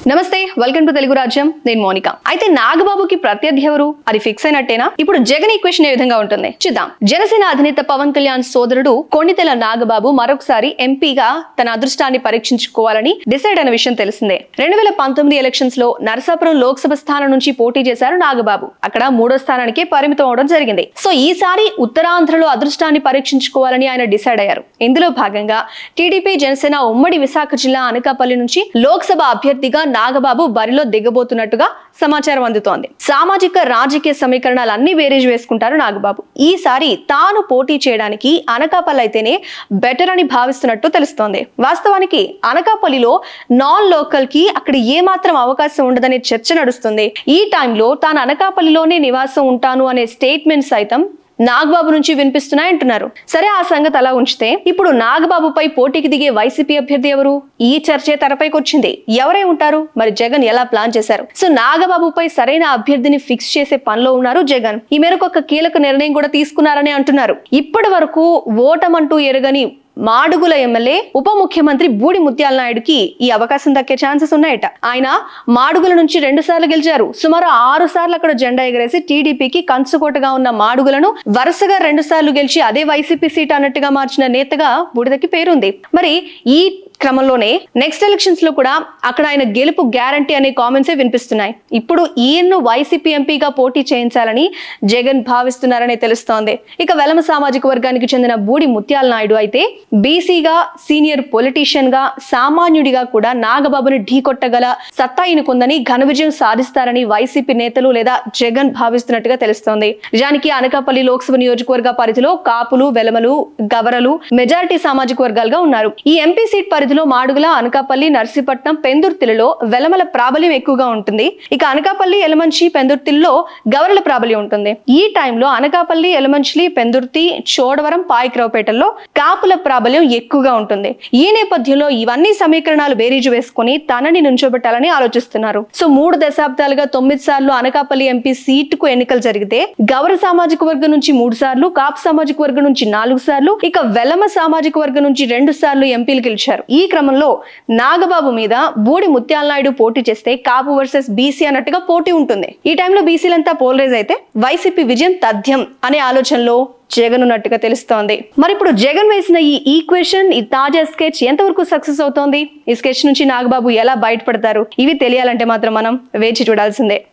నమస్తే, welcome to Telugu రాజ్యం. నేను మోనిక. అయితే నాగబాబుకి ప్రత్యర్థి ఎవరు? అది ఫిక్స్ అయినట్టేనా? ఇప్పుడు జగన్ ఈక్వేషన్ ఏ విధంగా ఉంటుంది చూద్దాం. జనసేన అధినేత పవన్ కళ్యాణ్ సోదరుడు కొణితెల నాగబాబు మరొకసారి ఎంపీగా తన అదృష్టాన్ని పరీక్షించుకోవాలని డిసైడ్ అయిన విషయం తెలిసిందే. 2019 ఎలక్షన్స్ లో నరసాపురం లోక్సభ స్థానం నుంచి పోటీ చేశారు నాగబాబు. అక్కడ 3వ స్థానానికే పరిమితం అవడం జరిగింది. సో ఈసారి ఉత్తరాంధ్రలో అదృష్టాన్ని పరీక్షించుకోవాలని ఆయన డిసైడ్ అయ్యారు. ఇందులో భాగంగా టీడీపీ జనసేన ఉమ్మడి విశాఖ జిల్లా అనకాపల్లి నుంచి లోక్సభ అభ్యర్థిగా నాగబాబు బరిలో దిగబోతున్నట్టుగా సమాచారం అందుతోంది. సామాజిక రాజకీయ సమీకరణాలన్నీ బేరీజ్ వేసుకుంటారు నాగబాబు. ఈసారి తాను పోటీ చేయడానికి అనకాపల్లి అయితేనే బెటర్ అని భావిస్తున్నట్టు తెలుస్తోంది. వాస్తవానికి అనకాపల్లిలో నాన్ లోకల్ కి అక్కడ ఏమాత్రం అవకాశం ఉండదనే చర్చ నడుస్తుంది. ఈ టైంలో తాను అనకాపల్లిలోనే నివాసం ఉంటాను అనే స్టేట్మెంట్ సైతం నాగబాబు నుంచి వినిపిస్తున్నాయంటున్నారు. సరే, ఆ సంగతి అలా ఉంచితే ఇప్పుడు నాగబాబుపై పోటీకి దిగే వైసీపీ అభ్యర్థి ఎవరు? ఈ చర్చే తెరపైకి వచ్చింది. ఎవరై ఉంటారు? మరి జగన్ ఎలా ప్లాన్ చేశారు? సో నాగబాబుపై సరైన అభ్యర్థిని ఫిక్స్ చేసే పనిలో ఉన్నారు జగన్. ఈ మేరకు ఒక కీలక నిర్ణయం కూడా తీసుకున్నారని అంటున్నారు. ఇప్పటి వరకు ఓటమంటూ ఎరగని మాడుగుల ఎమ్మెల్యే ఉప ముఖ్యమంత్రి బూడి ముత్యాల నాయుడుకి ఈ అవకాశం దక్కే ఛాన్సెస్ ఉన్నాయట. ఆయన మాడుగుల నుంచి 2 సార్లు గెలిచారు. సుమారు 6 సార్లు అక్కడ జెండా ఎగరేసి టీడీపీకి కంచుకోటగా ఉన్న మాడుగులను వరుసగా 2 సార్లు గెలిచి అదే వైసీపీ సీట్ అన్నట్టుగా మార్చిన నేతగా బూడిదకి పేరుంది. మరి ఈ క్రమంలోనే నెక్స్ట్ ఎలక్షన్స్ లో కూడా అక్కడ ఆయన గెలుపు గ్యారంటీ అనే కామెంట్సే వినిపిస్తున్నాయి. ఇప్పుడు ఈయన్ను వైసీపీ ఎంపీగా పోటీ చేయించాలని జగన్ భావిస్తున్నారని తెలుస్తోంది. ఇక వెలమ సామాజిక వర్గానికి చెందిన బూడి ముత్యాల నాయుడు అయితే బీసీగా, సీనియర్ పొలిటీషియన్ గా, సామాన్యుడిగా కూడా నాగబాబుని ఢీకొట్టగల సత్తా ఈయనకుందని, ఘన విజయం సాధిస్తారని వైసీపీ నేతలు లేదా జగన్ భావిస్తున్నట్టుగా తెలుస్తోంది. నిజానికి అనకాపల్లి లోక్సభ నియోజకవర్గ పరిధిలో కాపులు, వెలమలు, గవరలు మెజారిటీ సామాజిక వర్గాలుగా ఉన్నారు. ఈ ఎంపీ సీట్ పరిధిలో మాడుగుల, అనకాపల్లి, నర్సీపట్నం, పెందుర్తిలో వెలమల ప్రాబల్యం ఎక్కువగా ఉంటుంది. ఇక అనకాపల్లి, ఎలమంచి, పెందుర్తిలో గవర్ల ప్రాబల్యం ఉంటుంది. ఈ టైంలో అనకాపల్లి, ఎలమంచి, పెందుర్తి, చోడవరం, పాయకరావుపేటల్లో కాపుల ప్రాబల్యం ఎక్కువగా ఉంటుంది. ఈ నేపథ్యంలో ఇవన్నీ సమీకరణాలు బేరీజు వేసుకుని తనని నుంచోబెట్టాలని ఆలోచిస్తున్నారు. సో 3 దశాబ్దాలుగా 9 సార్లు అనకాపల్లి ఎంపీ సీటుకు ఎన్నికలు జరిగితే గౌర సామాజిక వర్గం నుంచి 3 సార్లు, కాపు సామాజిక వర్గం నుంచి 4 సార్లు, ఇక వెలమ సామాజిక వర్గం నుంచి 2 సార్లు ఎంపీలు గెలిచారు. ఈ క్రమంలో నాగబాబు మీద బూడి ముత్యాల నాయుడు పోటీ చేస్తే కాపు వర్సెస్ బీసీ అన్నట్టుగా పోటీ ఉంటుంది. ఈ టైంలో బీసీలంతా పోలరైజ్ అయితే వైసీపీ విజయం తథ్యం అనే ఆలోచనలో జగన్ ఉన్నట్టుగా తెలుస్తోంది. మరి ఇప్పుడు జగన్ వేసిన ఈ ఈక్వేషన్, ఈ తాజా స్కెచ్ ఎంతవరకు సక్సెస్ అవుతోంది? ఈ స్కెచ్ నుంచి నాగబాబు ఎలా బయటపడతారు? ఇవి తెలియాలంటే మాత్రం మనం వేచి చూడాల్సిందే.